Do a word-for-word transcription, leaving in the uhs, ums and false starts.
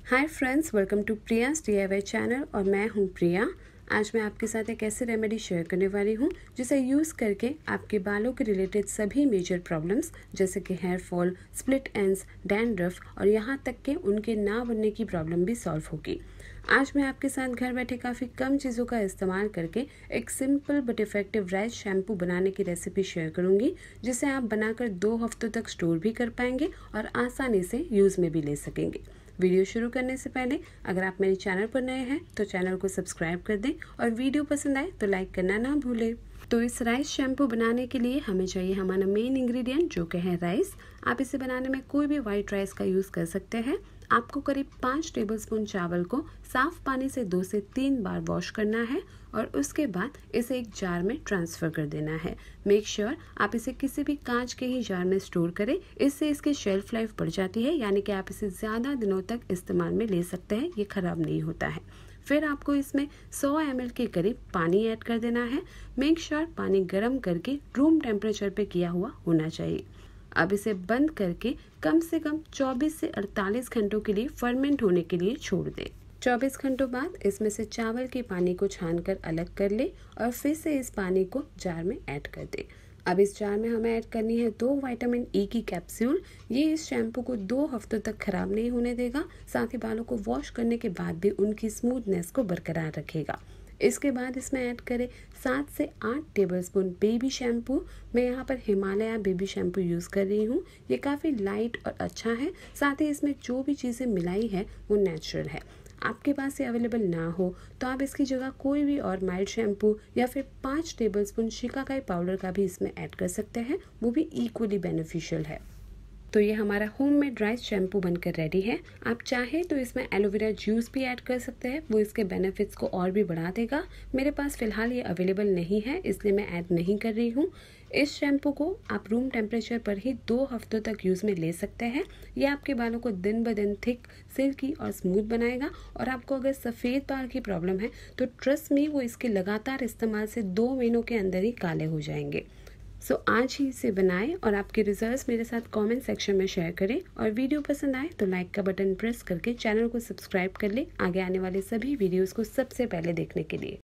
Hi friends, welcome to Priya's DIY channel और मैं हूं प्रिया। आज मैं आपके साथ एक ऐसी रेमेडी शेयर करने वाली हूं जिसे यूज़ करके आपके बालों के रिलेटेड सभी मेजर प्रॉब्लम्स जैसे कि hair fall, split ends, dandruff और यहाँ तक कि उनके ना बनने की प्रॉब्लम भी सॉल्व होगी। आज मैं आपके साथ घर बैठे काफ़ी कम चीज़ों का इस्तेमाल करके एक simple but effective rice shampoo बनाने की रेसिपी शेयर करूँगी, जिसे आप बनाकर दो हफ्तों तक स्टोर भी कर पाएंगे और आसानी से यूज़ में भी ले सकेंगे। वीडियो शुरू करने से पहले अगर आप मेरे चैनल पर नए हैं तो चैनल को सब्सक्राइब कर दें और वीडियो पसंद आए तो लाइक करना ना भूलें। तो इस राइस शैम्पू बनाने के लिए हमें चाहिए हमारा मेन इंग्रेडिएंट जो कि है राइस। आप इसे बनाने में कोई भी वाइट राइस का यूज़ कर सकते हैं। आपको करीब पाँच टेबलस्पून चावल को साफ़ पानी से दो से तीन बार वॉश करना है और उसके बाद इसे एक जार में ट्रांसफ़र कर देना है। मेक श्योर sure आप इसे किसी भी कांच के ही जार में स्टोर करें, इससे इसकी शेल्फ लाइफ बढ़ जाती है, यानी कि आप इसे ज़्यादा दिनों तक इस्तेमाल में ले सकते हैं, ये ख़राब नहीं होता है। फिर आपको इसमें सौ एम एल के करीब पानी ऐड कर देना है। मेक श्योर sure पानी गर्म करके रूम टेम्परेचर पे किया हुआ होना चाहिए। अब इसे बंद करके कम से कम चौबीस से अड़तालीस घंटों के लिए फर्मेंट होने के लिए छोड़ दें। चौबीस घंटों बाद इसमें से चावल के पानी को छानकर अलग कर ले और फिर से इस पानी को जार में ऐड कर दें। अब इस जार में हमें ऐड करनी है दो विटामिन ई की कैप्सूल। ये इस शैम्पू को दो हफ्तों तक खराब नहीं होने देगा, साथ ही बालों को वॉश करने के बाद भी उनकी स्मूथनेस को बरकरार रखेगा। इसके बाद इसमें ऐड करें सात से आठ टेबलस्पून बेबी शैम्पू। मैं यहाँ पर हिमालय बेबी शैम्पू यूज़ कर रही हूँ। ये काफ़ी लाइट और अच्छा है, साथ ही इसमें जो भी चीज़ें मिलाई है वो नेचुरल है। आपके पास ये अवेलेबल ना हो तो आप इसकी जगह कोई भी और माइल्ड शैम्पू या फिर पाँच टेबलस्पून शिकाकाई पाउडर का भी इसमें ऐड कर सकते हैं, वो भी इक्वली बेनिफिशियल है। तो ये हमारा होममेड राइस शैम्पू बनकर रेडी है। आप चाहें तो इसमें एलोवेरा जूस भी ऐड कर सकते हैं, वो इसके बेनिफिट्स को और भी बढ़ा देगा। मेरे पास फ़िलहाल ये अवेलेबल नहीं है, इसलिए मैं ऐड नहीं कर रही हूँ। इस शैम्पू को आप रूम टेम्परेचर पर ही दो हफ्तों तक यूज़ में ले सकते हैं। ये आपके बालों को दिन ब दिन थिक, सिल्की और स्मूथ बनाएगा। और आपको अगर सफ़ेद बाल की प्रॉब्लम है तो ट्रस्ट मी, वो इसके लगातार इस्तेमाल से दो महीनों के अंदर ही काले हो जाएंगे। सो so, आज ही इसे बनाएं और आपके रिजल्ट्स मेरे साथ कमेंट सेक्शन में शेयर करें। और वीडियो पसंद आए तो लाइक का बटन प्रेस करके चैनल को सब्सक्राइब कर लें आगे आने वाले सभी वीडियोस को सबसे पहले देखने के लिए।